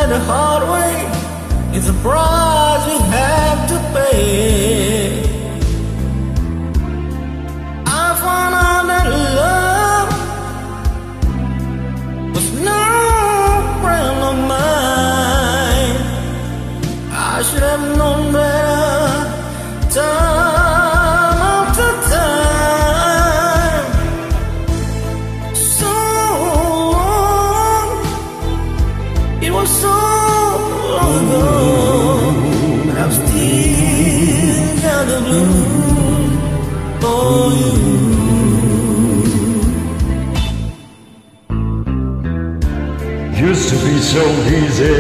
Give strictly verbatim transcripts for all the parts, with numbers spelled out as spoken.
learned the hard way. It's a price we have to pay. I found out that love was no friend of mine. I should have known better time after time. So long, it was so long ago, but I've still got the blues for you. Used to be so easy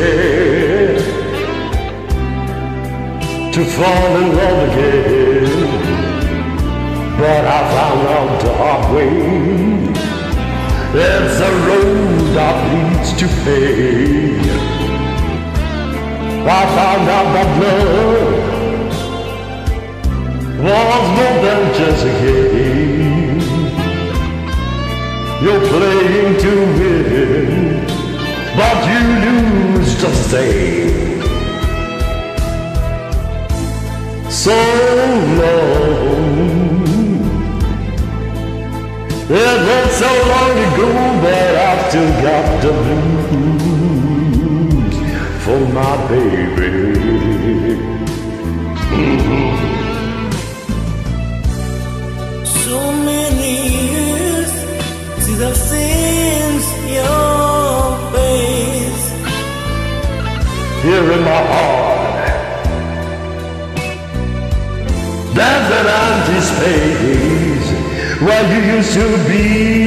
to fall in love again, but I found out the hard way. There's a road that leads to pain. I found out that love was more than just a game. You're playing to win, but you lose just the same. So long, it was so long ago, but I've still got the blues for my baby. Mm-hmm. So many years since I've seen your face. Here in my heart, there's an empty space where you used to be.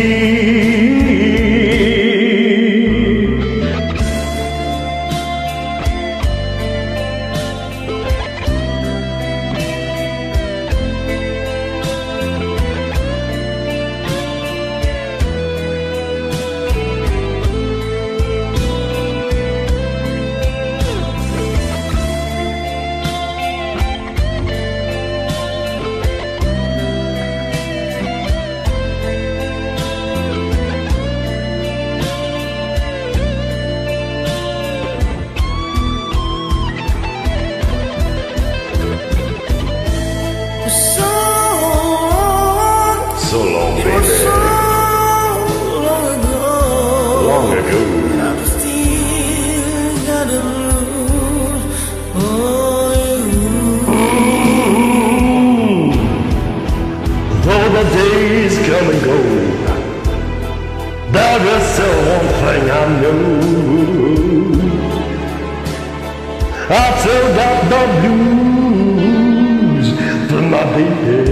So long, baby. So long ago. Long ago. I've still got the blues for you. Mm. Though the days come and go, there is still one thing I know. I've still got the blues for my baby.